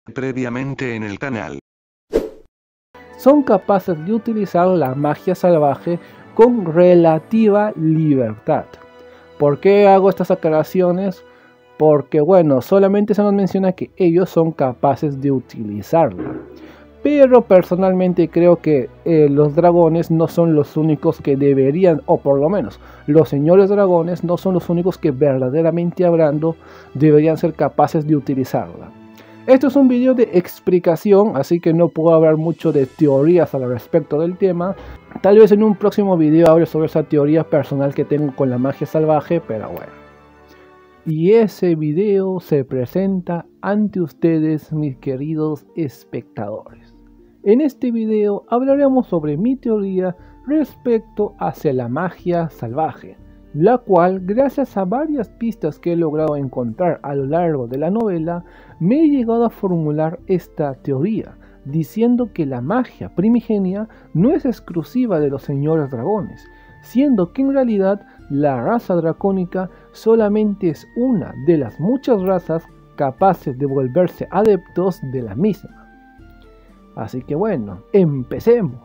Previamente en el canal. Son capaces de utilizar la magia salvaje con relativa libertad. ¿Por qué hago estas aclaraciones? Porque bueno, solamente se nos menciona que ellos son capaces de utilizarla. Pero personalmente creo que los dragones no son los únicos que deberían, o por lo menos los señores dragones no son los únicos que verdaderamente hablando deberían ser capaces de utilizarla. Esto es un video de explicación, así que no puedo hablar mucho de teorías al respecto del tema. Tal vez en un próximo video hable sobre esa teoría personal que tengo con la magia salvaje, pero bueno. Y ese video se presenta ante ustedes, mis queridos espectadores. En este video hablaremos sobre mi teoría respecto hacia la magia salvaje, la cual, gracias a varias pistas que he logrado encontrar a lo largo de la novela, me he llegado a formular esta teoría, diciendo que la magia primigenia no es exclusiva de los señores dragones, siendo que en realidad la raza dracónica solamente es una de las muchas razas capaces de volverse adeptos de la misma. Así que bueno, empecemos.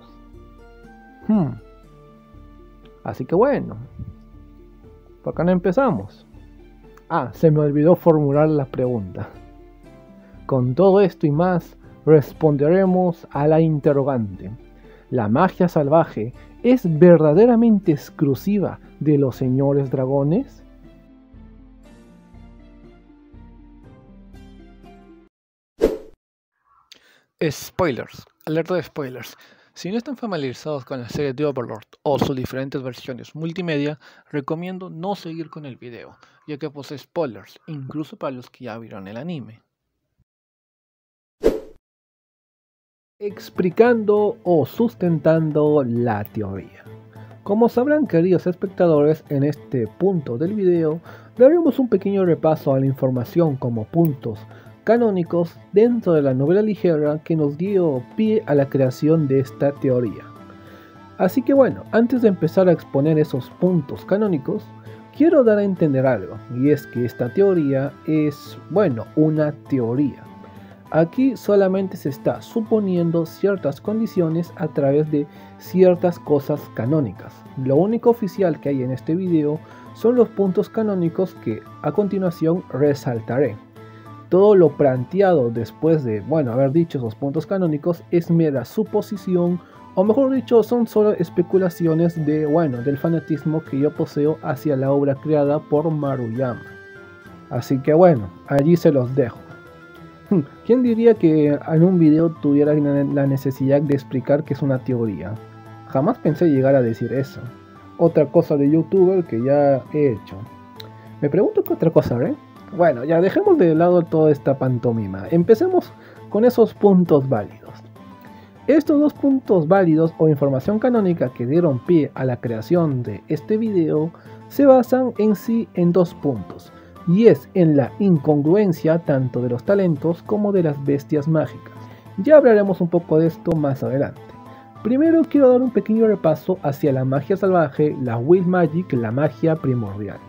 Así que bueno, ¿por qué no empezamos? Se me olvidó formular la pregunta. Con todo esto y más, responderemos a la interrogante. ¿La magia salvaje es verdaderamente exclusiva de los señores dragones? Spoilers, alerta de spoilers. Si no están familiarizados con la serie de Overlord o sus diferentes versiones multimedia, recomiendo no seguir con el video, ya que posee spoilers, incluso para los que ya vieron el anime. Explicando o sustentando la teoría. Como sabrán, queridos espectadores, en este punto del video daremos un pequeño repaso a la información como puntos canónicos dentro de la novela ligera que nos dio pie a la creación de esta teoría. Así que bueno, antes de empezar a exponer esos puntos canónicos, quiero dar a entender algo, y es que esta teoría es, bueno, una teoría. Aquí solamente se está suponiendo ciertas condiciones a través de ciertas cosas canónicas. Lo único oficial que hay en este video son los puntos canónicos que a continuación resaltaré. Todo lo planteado después de, haber dicho esos puntos canónicos es mera suposición, o mejor dicho, son solo especulaciones del fanatismo que yo poseo hacia la obra creada por Maruyama. Así que bueno, allí se los dejo. ¿Quién diría que en un video tuviera la necesidad de explicar que es una teoría? Jamás pensé llegar a decir eso. Otra cosa de youtuber que ya he hecho. Me pregunto qué otra cosa haré. Bueno, ya dejemos de lado toda esta pantomima. Empecemos con esos puntos válidos. Estos dos puntos válidos o información canónica que dieron pie a la creación de este video se basan en sí en dos puntos, y es en la incongruencia tanto de los talentos como de las bestias mágicas. Ya hablaremos un poco de esto más adelante. Primero quiero dar un pequeño repaso hacia la magia salvaje, la Wild Magic, la magia primordial.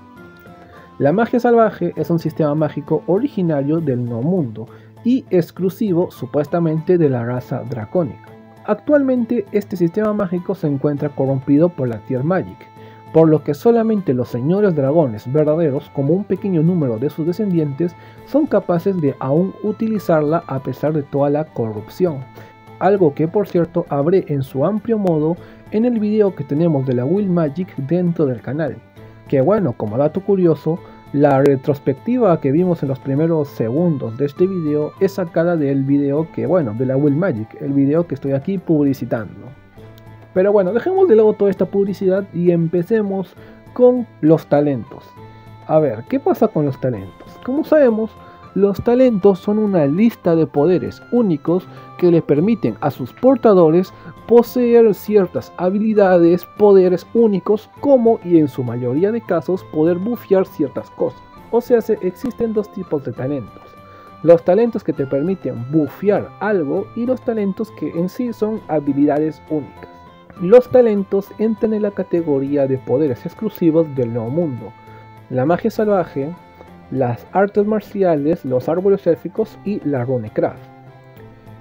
La magia salvaje es un sistema mágico originario del Nuevo Mundo y exclusivo supuestamente de la raza dracónica. Actualmente este sistema mágico se encuentra corrompido por la Tear Magic, por lo que solamente los señores dragones verdaderos, como un pequeño número de sus descendientes, son capaces de aún utilizarla a pesar de toda la corrupción. Algo que por cierto habré en su amplio modo en el video que tenemos de la Wild Magic dentro del canal. Que bueno, como dato curioso, la retrospectiva que vimos en los primeros segundos de este video es sacada del video de la Wild Magic, el video que estoy aquí publicitando. Pero bueno, dejemos de lado toda esta publicidad y empecemos con los talentos. A ver, ¿qué pasa con los talentos? Como sabemos, los talentos son una lista de poderes únicos que le permiten a sus portadores poseer ciertas habilidades, poderes únicos, como, y en su mayoría de casos, poder bufear ciertas cosas. O sea, existen dos tipos de talentos. Los talentos que te permiten bufear algo y los talentos que en sí son habilidades únicas. Los talentos entran en la categoría de poderes exclusivos del Nuevo Mundo. La magia salvaje, las artes marciales, los árboles élficos y la runecraft.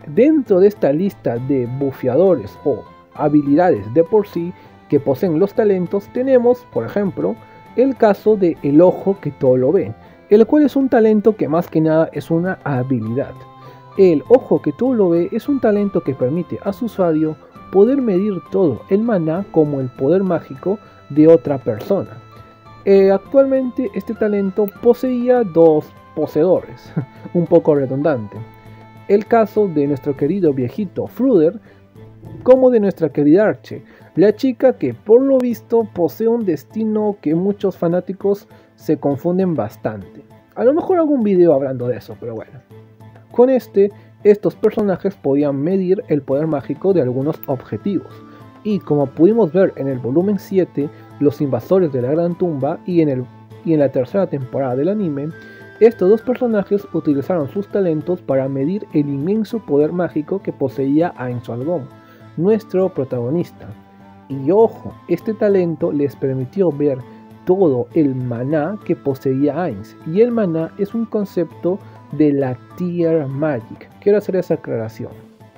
Dentro de esta lista de bufeadores o habilidades de por sí que poseen los talentos, tenemos, por ejemplo, el caso de el ojo que todo lo ve, el cual es un talento que más que nada es una habilidad. El ojo que todo lo ve es un talento que permite a su usuario poder medir todo el maná como el poder mágico de otra persona. Actualmente este talento poseía dos poseedores, un poco redundante. El caso de nuestro querido viejito Fruder, como de nuestra querida Arche, la chica que por lo visto posee un destino que muchos fanáticos se confunden bastante. A lo mejor hago un video hablando de eso, pero bueno. Con estos personajes podían medir el poder mágico de algunos objetivos, y como pudimos ver en el volumen 7, Los Invasores de la Gran Tumba, y en la tercera temporada del anime, estos dos personajes utilizaron sus talentos para medir el inmenso poder mágico que poseía Ainz O'Algón, nuestro protagonista. Y ojo, este talento les permitió ver todo el maná que poseía Ainz, y el maná es un concepto de la Tier Magic. Quiero hacer esa aclaración.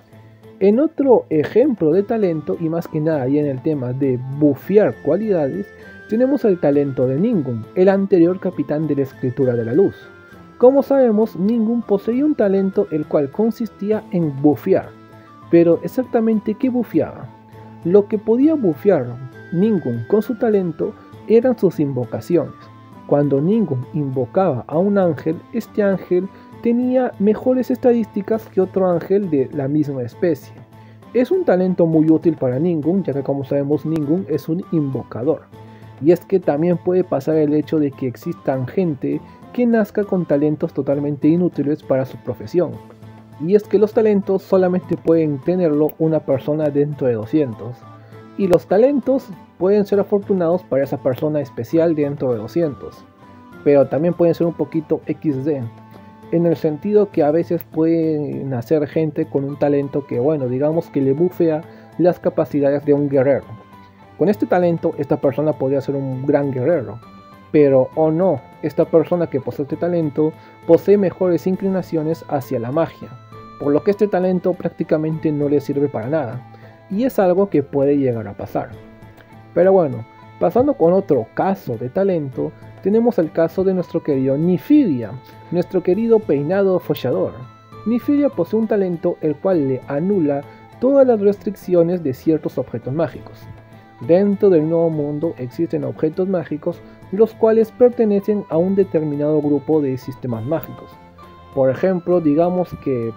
En otro ejemplo de talento, y más que nada ya en el tema de bufear cualidades, tenemos el talento de Ningun, el anterior capitán de la Escritura de la Luz. Como sabemos, Ningun poseía un talento el cual consistía en bufear. Pero exactamente ¿qué bufeaba? Lo que podía bufear Ningun con su talento eran sus invocaciones. Cuando Ningun invocaba a un ángel, este ángel tenía mejores estadísticas que otro ángel de la misma especie. Es un talento muy útil para Ningun, ya que como sabemos Ningun es un invocador. Y es que también puede pasar el hecho de que existan gente que nazca con talentos totalmente inútiles para su profesión. Y es que los talentos solamente pueden tenerlo una persona dentro de 200. Y los talentos pueden ser afortunados para esa persona especial dentro de 200. Pero también pueden ser un poquito XD. En el sentido que a veces puede nacer gente con un talento que, bueno, digamos que le bufea las capacidades de un guerrero. Con este talento, esta persona podría ser un gran guerrero. Pero, o no, esta persona que posee este talento posee mejores inclinaciones hacia la magia, por lo que este talento prácticamente no le sirve para nada, y es algo que puede llegar a pasar. Pero bueno, pasando con otro caso de talento, tenemos el caso de nuestro querido Nifidia, nuestro querido peinado follador. Nifidia posee un talento el cual le anula todas las restricciones de ciertos objetos mágicos. Dentro del Nuevo Mundo existen objetos mágicos los cuales pertenecen a un determinado grupo de sistemas mágicos. Por ejemplo, digamos que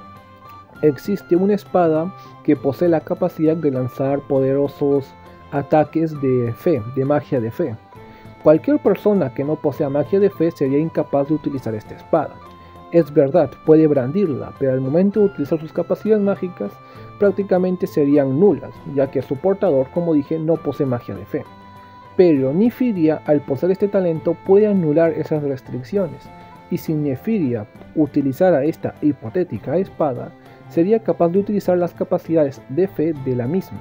existe una espada que posee la capacidad de lanzar poderosos ataques de fe, de magia de fe. Cualquier persona que no posea magia de fe sería incapaz de utilizar esta espada. Es verdad, puede brandirla, pero al momento de utilizar sus capacidades mágicas, prácticamente serían nulas, ya que su portador, como dije, no posee magia de fe. Pero Nifidia, al poseer este talento, puede anular esas restricciones, y si Nifidia utilizara esta hipotética espada, sería capaz de utilizar las capacidades de fe de la misma.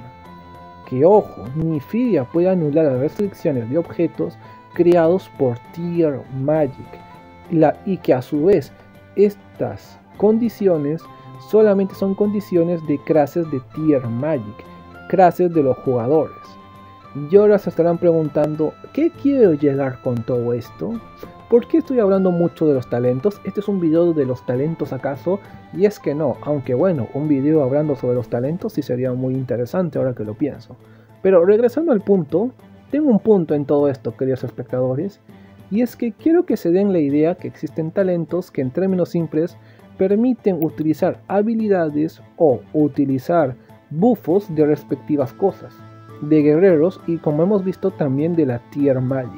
Que ojo, Nifidia puede anular las restricciones de objetos creados por Tier Magic, y que a su vez estas condiciones solamente son condiciones de clases de Tier Magic, clases de los jugadores. Y ahora se estarán preguntando, ¿qué quiero llegar con todo esto? ¿Por qué estoy hablando mucho de los talentos? ¿Este es un video de los talentos acaso? Y es que no, aunque bueno, un video hablando sobre los talentos sí sería muy interesante ahora que lo pienso. Pero regresando al punto, tengo un punto en todo esto, queridos espectadores, y es que quiero que se den la idea que existen talentos que en términos simples permiten utilizar habilidades o utilizar buffos de respectivas cosas, de guerreros y como hemos visto también de la Tier Magic.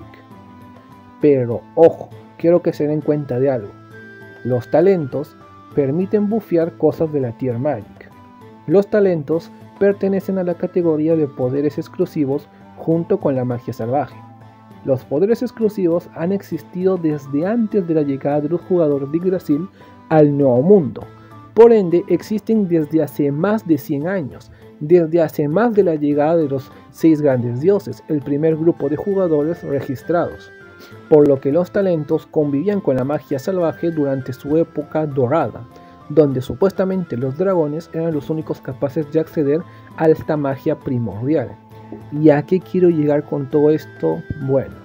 Pero ojo, quiero que se den cuenta de algo. Los talentos permiten bufear cosas de la Tier Magic. Los talentos pertenecen a la categoría de poderes exclusivos junto con la magia salvaje. Los poderes exclusivos han existido desde antes de la llegada de los jugadores de Yggdrasil al Nuevo Mundo. Por ende, existen desde hace más de 100 años, desde hace más de la llegada de los 6 grandes dioses, el primer grupo de jugadores registrados. Por lo que los talentos convivían con la magia salvaje durante su época dorada, donde supuestamente los dragones eran los únicos capaces de acceder a esta magia primordial. ¿Y a qué quiero llegar con todo esto? Bueno,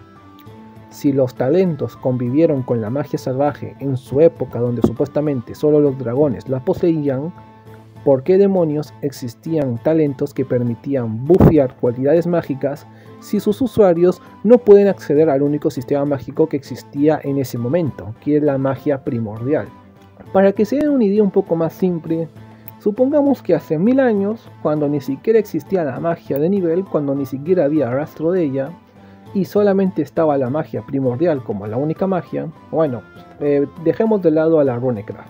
si los talentos convivieron con la magia salvaje en su época donde supuestamente solo los dragones la poseían, ¿por qué demonios existían talentos que permitían bufear cualidades mágicas si sus usuarios no pueden acceder al único sistema mágico que existía en ese momento, que es la magia primordial? Para que se den una idea un poco más simple, supongamos que hace 1000 años, cuando ni siquiera existía la magia de nivel, cuando ni siquiera había rastro de ella, y solamente estaba la magia primordial como la única magia, bueno, dejemos de lado a la Runecraft.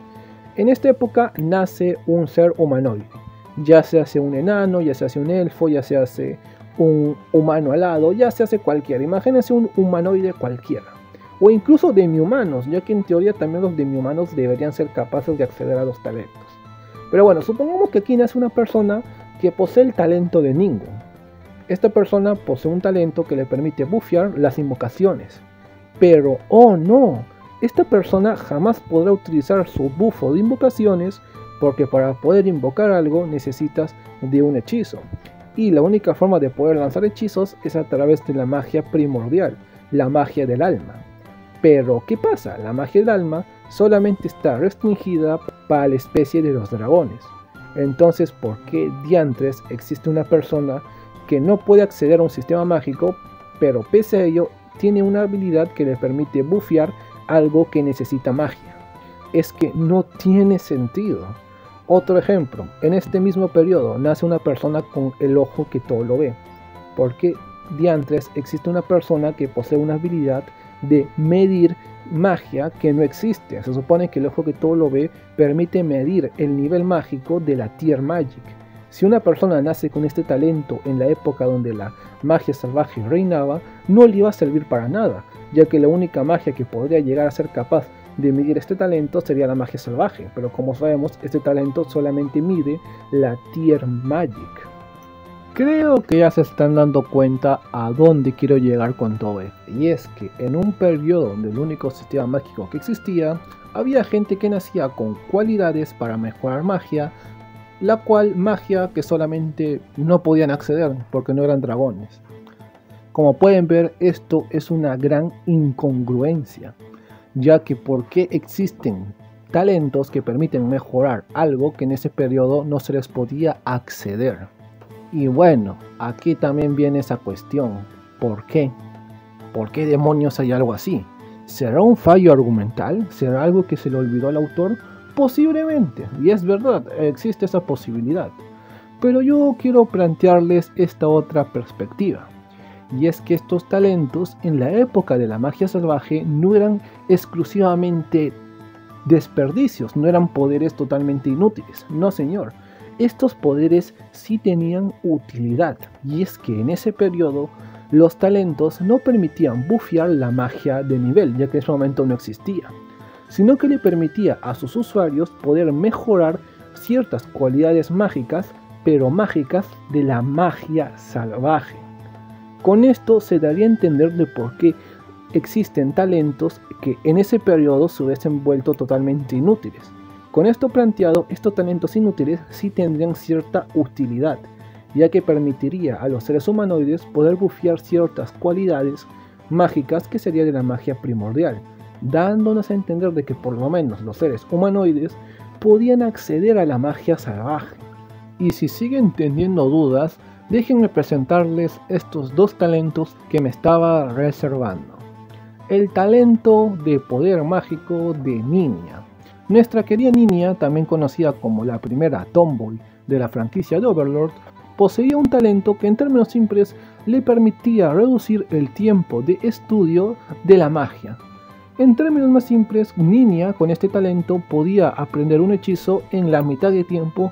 En esta época nace un ser humanoide, ya se hace un enano, ya se hace un elfo, ya se hace un humano alado, ya se hace cualquiera. Imagínense un humanoide cualquiera, o incluso demi-humanos, ya que en teoría también los demi-humanos deberían ser capaces de acceder a los talentos. Pero bueno, supongamos que aquí nace una persona que posee el talento de Ningun. Esta persona posee un talento que le permite bufear las invocaciones. Pero, oh no, esta persona jamás podrá utilizar su bufo de invocaciones porque para poder invocar algo necesitas de un hechizo. Y la única forma de poder lanzar hechizos es a través de la magia primordial, la magia del alma. Pero, ¿qué pasa? La magia del alma solamente está restringida para la especie de los dragones. Entonces, ¿por qué diantres existe una persona que no puede acceder a un sistema mágico, pero pese a ello tiene una habilidad que le permite bufear algo que necesita magia? Es que no tiene sentido. Otro ejemplo, en este mismo periodo nace una persona con el ojo que todo lo ve. ¿Por qué diantres existe una persona que posee una habilidad de medir magia que no existe? Se supone que el ojo que todo lo ve permite medir el nivel mágico de la Tier Magic. Si una persona nace con este talento en la época donde la magia salvaje reinaba, no le iba a servir para nada, ya que la única magia que podría llegar a ser capaz de medir este talento sería la magia salvaje, pero como sabemos, este talento solamente mide la Tier Magic. Creo que ya se están dando cuenta a dónde quiero llegar con todo esto, y es que en un periodo donde el único sistema mágico que existía, había gente que nacía con cualidades para mejorar magia, la cual magia que solamente no podían acceder porque no eran dragones. Como pueden ver, esto es una gran incongruencia, ya que ¿por qué existen talentos que permiten mejorar algo que en ese periodo no se les podía acceder? Y bueno, aquí también viene esa cuestión, ¿por qué? ¿Por qué demonios hay algo así? ¿Será un fallo argumental? ¿Será algo que se le olvidó al autor? Posiblemente, y es verdad, existe esa posibilidad. Pero yo quiero plantearles esta otra perspectiva, y es que estos talentos en la época de la magia salvaje no eran exclusivamente desperdicios, no eran poderes totalmente inútiles, no señor. Estos poderes sí tenían utilidad, y es que en ese periodo los talentos no permitían bufear la magia de nivel, ya que en ese momento no existía, sino que le permitía a sus usuarios poder mejorar ciertas cualidades mágicas, pero mágicas de la magia salvaje. Con esto se daría a entender de por qué existen talentos que en ese periodo se hubiesen vuelto totalmente inútiles. Con esto planteado, estos talentos inútiles sí tendrían cierta utilidad, ya que permitiría a los seres humanoides poder bufear ciertas cualidades mágicas que sería de la magia primordial, dándonos a entender de que por lo menos los seres humanoides podían acceder a la magia salvaje. Y si siguen teniendo dudas, déjenme presentarles estos dos talentos que me estaba reservando. El talento de poder mágico de Ninia. Nuestra querida Ninia, también conocida como la primera Tomboy de la franquicia de Overlord, poseía un talento que en términos simples le permitía reducir el tiempo de estudio de la magia. En términos más simples, Ninia con este talento podía aprender un hechizo en la mitad de tiempo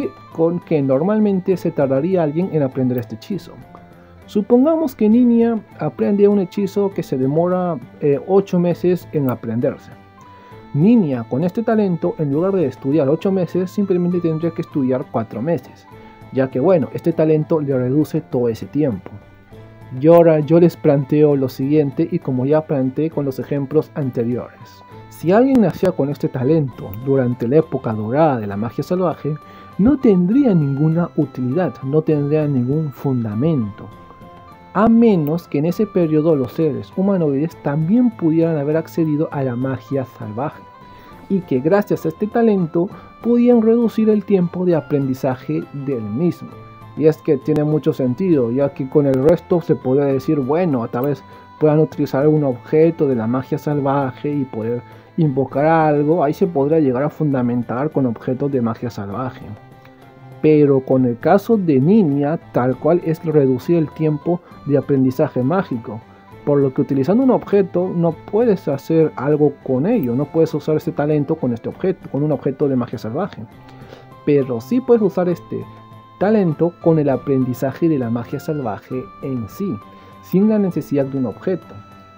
que normalmente se tardaría alguien en aprender este hechizo. Supongamos que Ninia aprende un hechizo que se demora 8 meses en aprenderse. Ninia con este talento, en lugar de estudiar 8 meses, simplemente tendría que estudiar 4 meses, ya que bueno, este talento le reduce todo ese tiempo. Y ahora yo les planteo lo siguiente, y como ya planteé con los ejemplos anteriores. Si alguien nacía con este talento durante la época dorada de la magia salvaje, no tendría ninguna utilidad, no tendría ningún fundamento, a menos que en ese periodo los seres humanoides también pudieran haber accedido a la magia salvaje, y que gracias a este talento podían reducir el tiempo de aprendizaje del mismo. Y es que tiene mucho sentido, ya que con el resto se podría decir, bueno, tal vez puedan utilizar un objeto de la magia salvaje y poder invocar algo, ahí se podría llegar a fundamentar con objetos de magia salvaje. Pero con el caso de Niña, tal cual es reducir el tiempo de aprendizaje mágico, por lo que utilizando un objeto no puedes hacer algo con ello, no puedes usar ese talento con este objeto, con un objeto de magia salvaje, pero sí puedes usar este talento con el aprendizaje de la magia salvaje en sí, sin la necesidad de un objeto.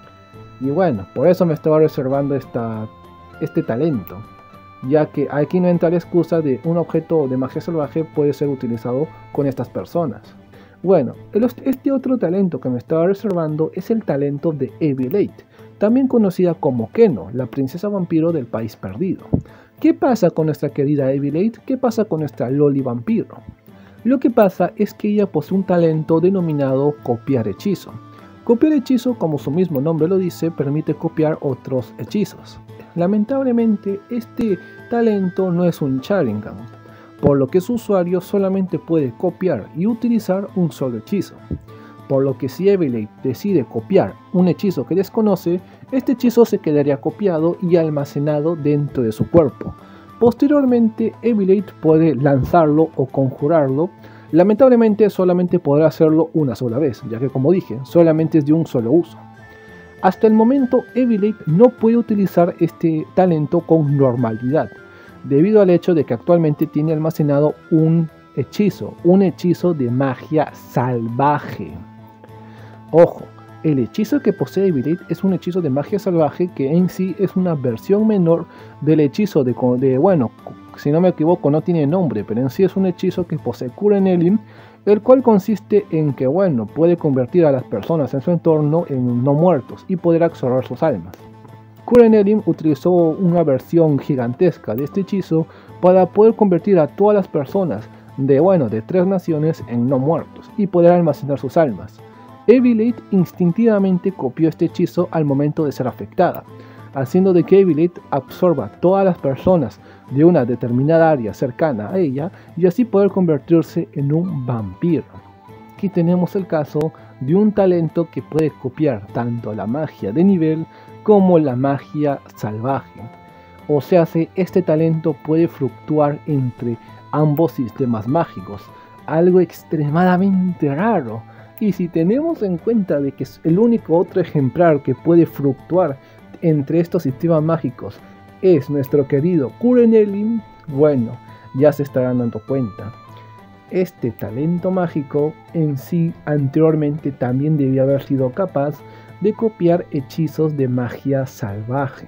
Y bueno, por eso me estaba reservando este talento, ya que aquí no entra la excusa de un objeto de magia salvaje puede ser utilizado con estas personas. Bueno, este otro talento que me estaba reservando es el talento de Evilated, también conocida como Keno, la princesa vampiro del país perdido. ¿Qué pasa con nuestra querida Evilated? ¿Qué pasa con nuestra Loli vampiro? Lo que pasa es que ella posee un talento denominado copiar hechizo. Copiar hechizo, como su mismo nombre lo dice, permite copiar otros hechizos. Lamentablemente, este talento no es un Sharingan, por lo que su usuario solamente puede copiar y utilizar un solo hechizo. Por lo que si Evilated decide copiar un hechizo que desconoce, este hechizo se quedaría copiado y almacenado dentro de su cuerpo. Posteriormente, Evilated puede lanzarlo o conjurarlo. Lamentablemente solamente podrá hacerlo una sola vez, ya que como dije, solamente es de un solo uso. Hasta el momento, Evilated no puede utilizar este talento con normalidad, debido al hecho de que actualmente tiene almacenado un hechizo de magia salvaje. Ojo, el hechizo que posee Evilated es un hechizo de magia salvaje que en sí es una versión menor del hechizo bueno, si no me equivoco no tiene nombre, pero en sí es un hechizo que posee Curen Elim, el cual consiste en que, bueno, puede convertir a las personas en su entorno en no muertos y poder absorber sus almas. Curen Elim utilizó una versión gigantesca de este hechizo para poder convertir a todas las personas de 3 naciones en no muertos y poder almacenar sus almas. Evilated instintivamente copió este hechizo al momento de ser afectada, haciendo de que Evilated absorba todas las personas de una determinada área cercana a ella y así poder convertirse en un vampiro. Aquí tenemos el caso de un talento que puede copiar tanto la magia de nivel como la magia salvaje. O sea, este talento puede fluctuar entre ambos sistemas mágicos, algo extremadamente raro. Y si tenemos en cuenta de que es el único otro ejemplar que puede fluctuar entre estos sistemas mágicos es nuestro querido Curen Elim, bueno, ya se estarán dando cuenta. Este talento mágico en sí anteriormente también debía haber sido capaz de copiar hechizos de magia salvaje.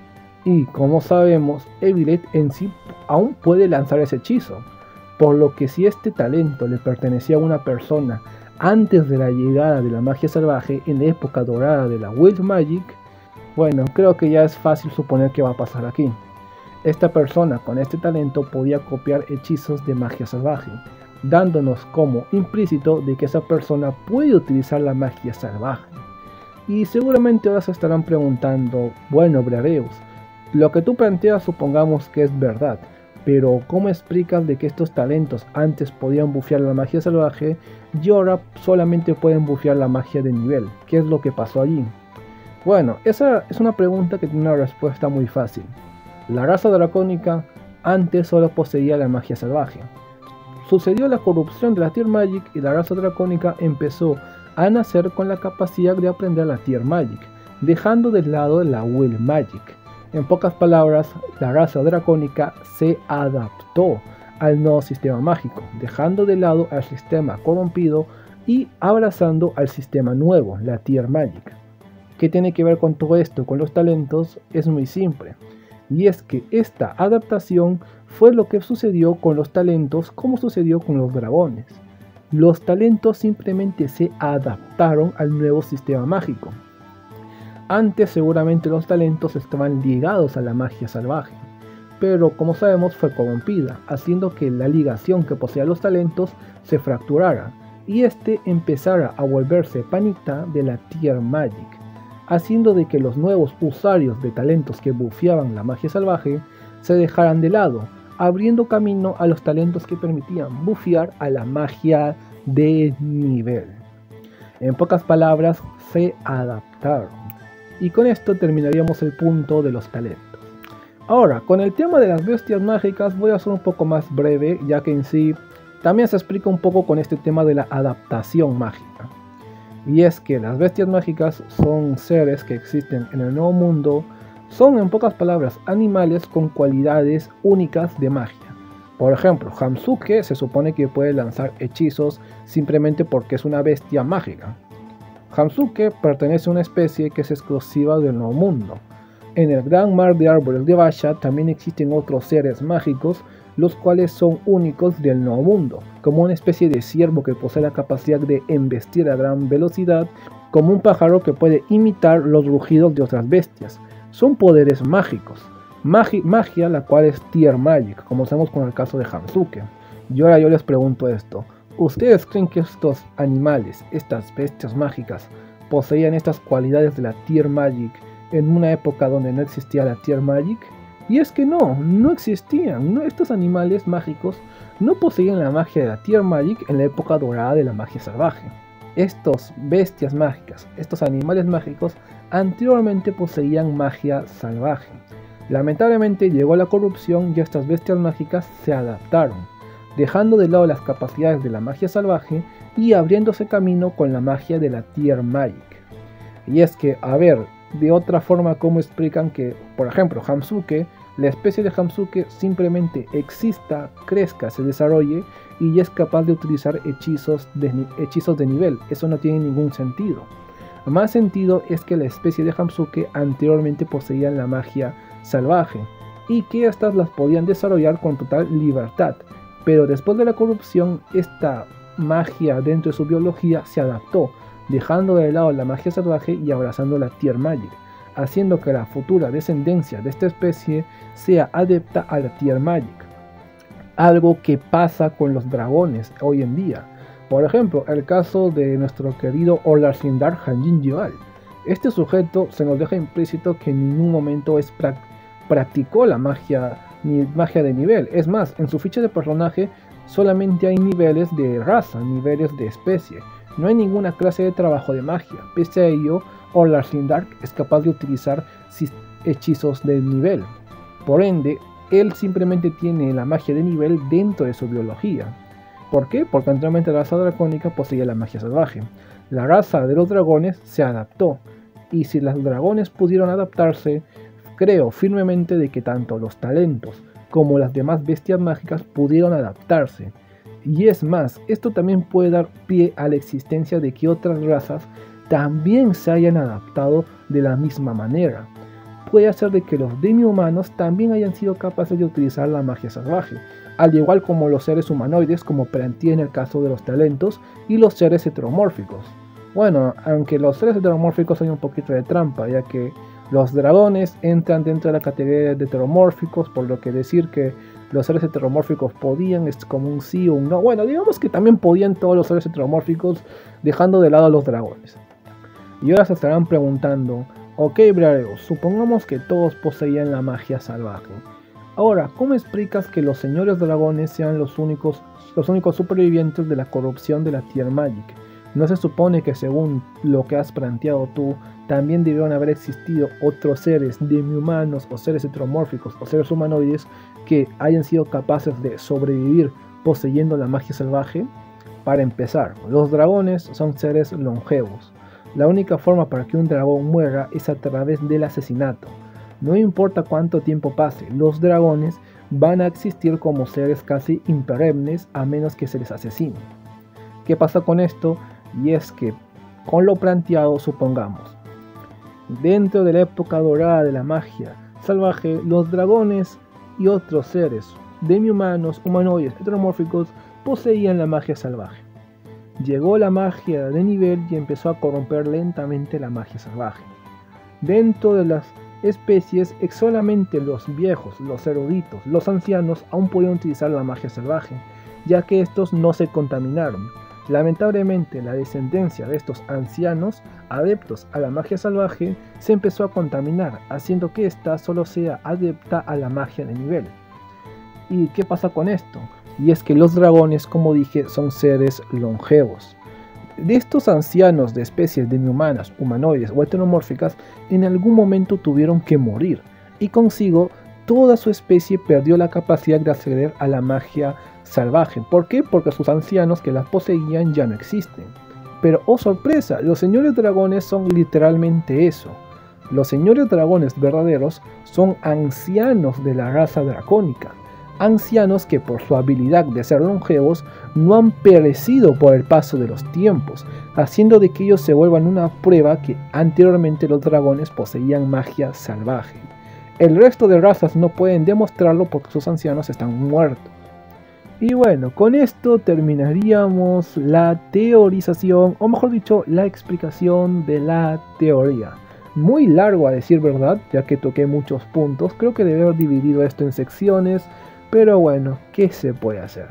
Y como sabemos, Evilated en sí aún puede lanzar ese hechizo, por lo que si este talento le pertenecía a una persona antes de la llegada de la magia salvaje en la época dorada de la Wild Magic, bueno, creo que ya es fácil suponer qué va a pasar aquí. Esta persona con este talento podía copiar hechizos de magia salvaje, dándonos como implícito de que esa persona puede utilizar la magia salvaje. Y seguramente ahora se estarán preguntando, bueno Braveus, lo que tú planteas supongamos que es verdad, pero ¿cómo explicas de que estos talentos antes podían bufear la magia salvaje y ahora solamente pueden bufear la magia de nivel? ¿Qué es lo que pasó allí? Bueno, esa es una pregunta que tiene una respuesta muy fácil. La raza dracónica antes solo poseía la magia salvaje. Sucedió la corrupción de la Tier Magic y la raza dracónica empezó a nacer con la capacidad de aprender la Tier Magic, dejando de lado la Wild Magic. En pocas palabras, la raza dracónica se adaptó al nuevo sistema mágico, dejando de lado al sistema corrompido y abrazando al sistema nuevo, la Tier Magic. ¿Qué tiene que ver con todo esto, con los talentos? Es muy simple, y es que esta adaptación fue lo que sucedió con los talentos como sucedió con los dragones. Los talentos simplemente se adaptaron al nuevo sistema mágico. Antes seguramente los talentos estaban ligados a la magia salvaje, pero como sabemos fue corrompida, haciendo que la ligación que poseía los talentos se fracturara y este empezara a volverse panita de la Tier Magic, haciendo de que los nuevos usuarios de talentos que bufeaban la magia salvaje se dejaran de lado, abriendo camino a los talentos que permitían bufear a la magia de nivel. En pocas palabras, se adaptaron. Y con esto terminaríamos el punto de los talentos. Ahora, con el tema de las bestias mágicas voy a ser un poco más breve, ya que en sí también se explica un poco con este tema de la adaptación mágica. Y es que las bestias mágicas son seres que existen en el Nuevo Mundo, son en pocas palabras animales con cualidades únicas de magia. Por ejemplo, Hamsuke se supone que puede lanzar hechizos simplemente porque es una bestia mágica. Hamsuke pertenece a una especie que es exclusiva del Nuevo Mundo. En el Gran Mar de Árboles de Basha también existen otros seres mágicos, los cuales son únicos del Nuevo Mundo, como una especie de ciervo que posee la capacidad de embestir a gran velocidad, como un pájaro que puede imitar los rugidos de otras bestias. Son poderes mágicos, magia la cual es Tier Magic, como sabemos con el caso de Hamsuke. Y ahora yo les pregunto esto, ¿ustedes creen que estos animales, estas bestias mágicas, poseían estas cualidades de la Tier Magic en una época donde no existía la Tier Magic? Y es que no existían. Estos animales mágicos no poseían la magia de la Tier Magic en la época dorada de la magia salvaje. Estos bestias mágicas, estos animales mágicos, anteriormente poseían magia salvaje. Lamentablemente llegó la corrupción y estas bestias mágicas se adaptaron, dejando de lado las capacidades de la magia salvaje y abriéndose camino con la magia de la Tier Magic. Y es que, a ver, de otra forma, ¿cómo explican que, por ejemplo, Hamsuke, la especie de Hamsuke simplemente exista, crezca, se desarrolle y es capaz de utilizar hechizos de nivel? Eso no tiene ningún sentido. Más sentido es que la especie de Hamsuke anteriormente poseían la magia salvaje y que éstas las podían desarrollar con total libertad, pero después de la corrupción esta magia dentro de su biología se adaptó, dejando de lado la magia salvaje y abrazando la Tier Magic, haciendo que la futura descendencia de esta especie sea adepta a la Tier Magic. Algo que pasa con los dragones hoy en día. Por ejemplo, el caso de nuestro querido Orlarsindar Hanjin Yoal. Este sujeto se nos deja implícito que en ningún momento practicó la magia de nivel. Es más, en su ficha de personaje solamente hay niveles de raza, niveles de especie. No hay ninguna clase de trabajo de magia. Pese a ello, Orlarsindar es capaz de utilizar hechizos de nivel. Por ende, él simplemente tiene la magia de nivel dentro de su biología. ¿Por qué? Porque anteriormente la raza dracónica poseía la magia salvaje. La raza de los dragones se adaptó. Y si los dragones pudieron adaptarse, creo firmemente de que tanto los talentos como las demás bestias mágicas pudieron adaptarse. Y es más, esto también puede dar pie a la existencia de que otras razas también se hayan adaptado de la misma manera. Puede ser de que los demi-humanos también hayan sido capaces de utilizar la magia salvaje, al igual como los seres humanoides, como plantea en el caso de los talentos, y los seres heteromórficos. Bueno, aunque los seres heteromórficos hay un poquito de trampa, ya que los dragones entran dentro de la categoría de heteromórficos, por lo que decir que los seres heteromórficos podían es como un sí o un no. Bueno, digamos que también podían todos los seres heteromórficos, dejando de lado a los dragones. Y ahora se estarán preguntando, ok, Brareo, supongamos que todos poseían la magia salvaje. Ahora, ¿cómo explicas que los señores dragones sean los únicos supervivientes de la corrupción de la Tier Magic? ¿No se supone que, según lo que has planteado tú, también debieron haber existido otros seres demi-humanos o seres heteromórficos o seres humanoides que hayan sido capaces de sobrevivir poseyendo la magia salvaje? Para empezar, los dragones son seres longevos. La única forma para que un dragón muera es a través del asesinato. No importa cuánto tiempo pase, los dragones van a existir como seres casi imperennes a menos que se les asesine. ¿Qué pasa con esto? Y es que, con lo planteado, supongamos, dentro de la época dorada de la magia salvaje, los dragones y otros seres demi-humanos, humanoides, heteromórficos, poseían la magia salvaje. Llegó la magia de nivel y empezó a corromper lentamente la magia salvaje. Dentro de las especies, solamente los viejos, los eruditos, los ancianos aún podían utilizar la magia salvaje, ya que estos no se contaminaron. Lamentablemente, la descendencia de estos ancianos adeptos a la magia salvaje se empezó a contaminar, haciendo que ésta solo sea adepta a la magia de nivel. ¿Y qué pasa con esto? Y es que los dragones, como dije, son seres longevos. De estos ancianos de especies demi-humanas, humanoides o heteromórficas, en algún momento tuvieron que morir, y consigo toda su especie perdió la capacidad de acceder a la magia salvaje. ¿Por qué? Porque sus ancianos que la poseían ya no existen. Pero oh sorpresa, los señores dragones son literalmente eso. Los señores dragones verdaderos son ancianos de la raza dracónica. Ancianos que por su habilidad de ser longevos no han perecido por el paso de los tiempos, haciendo de que ellos se vuelvan una prueba que anteriormente los dragones poseían magia salvaje. El resto de razas no pueden demostrarlo porque sus ancianos están muertos. Y bueno, con esto terminaríamos la teorización, o mejor dicho, la explicación de la teoría. Muy largo a decir verdad, ya que toqué muchos puntos. Creo que debe haber dividido esto en secciones, pero bueno, ¿qué se puede hacer?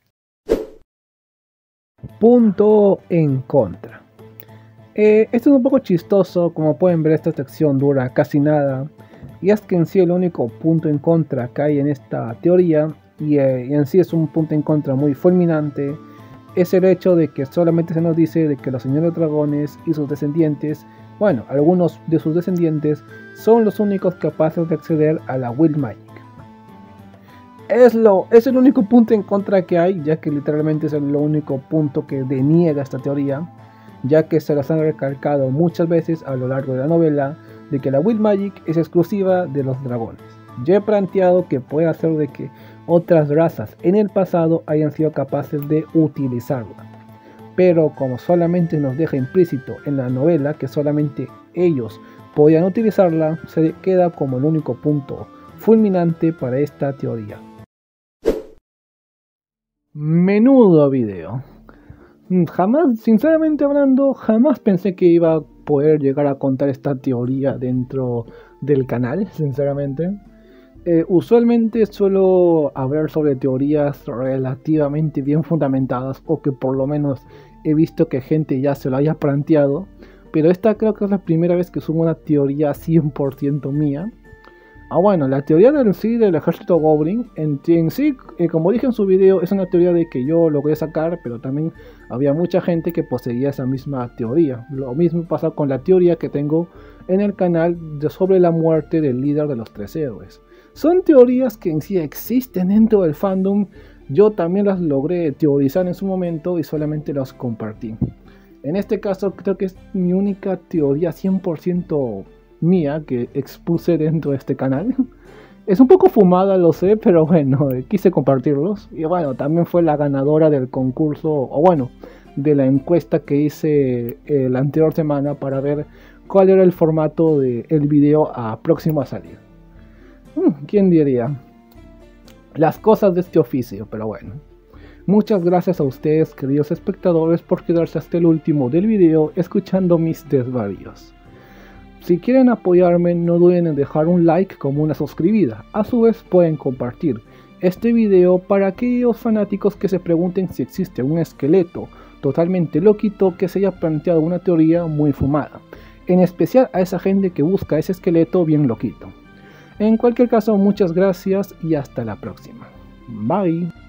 Punto en contra. Esto es un poco chistoso, como pueden ver esta sección dura casi nada. Y es que en sí el único punto en contra que hay en esta teoría, y en sí es un punto en contra muy fulminante, es el hecho de que solamente se nos dice de que los señores dragones y sus descendientes, bueno, algunos de sus descendientes, son los únicos capaces de acceder a la Wild Magic. Es el único punto en contra que hay, ya que literalmente es el único punto que deniega esta teoría, ya que se las han recalcado muchas veces a lo largo de la novela, de que la Wild Magic es exclusiva de los dragones. Yo he planteado que puede hacer de que otras razas en el pasado hayan sido capaces de utilizarla, pero como solamente nos deja implícito en la novela que solamente ellos podían utilizarla, se queda como el único punto fulminante para esta teoría. Menudo video. Jamás, sinceramente hablando, jamás pensé que iba a poder llegar a contar esta teoría dentro del canal, sinceramente. Usualmente suelo hablar sobre teorías relativamente bien fundamentadas, o que por lo menos he visto que gente ya se lo haya planteado, pero esta creo que es la primera vez que subo una teoría 100% mía. Bueno, la teoría del ejército Goblin, en sí, como dije en su video, es una teoría de que yo logré sacar, pero también había mucha gente que poseía esa misma teoría. Lo mismo pasa con la teoría que tengo en el canal sobre la muerte del líder de los 3 héroes. Son teorías que en sí existen dentro del fandom, yo también las logré teorizar en su momento y solamente las compartí. En este caso creo que es mi única teoría 100% mía que expuse dentro de este canal. Es un poco fumada, lo sé, pero bueno, quise compartirlos. Y bueno, también fue la ganadora del concurso, o bueno, de la encuesta que hice la anterior semana para ver cuál era el formato del video próximo a salir. ¿Quién diría? Las cosas de este oficio, pero bueno. Muchas gracias a ustedes, queridos espectadores, por quedarse hasta el último del video escuchando mis desvaríos. Si quieren apoyarme, no duden en dejar un like como una suscribida. A su vez pueden compartir este video para aquellos fanáticos que se pregunten si existe un esqueleto totalmente loquito que se haya planteado una teoría muy fumada. En especial a esa gente que busca ese esqueleto bien loquito. En cualquier caso, muchas gracias y hasta la próxima. Bye.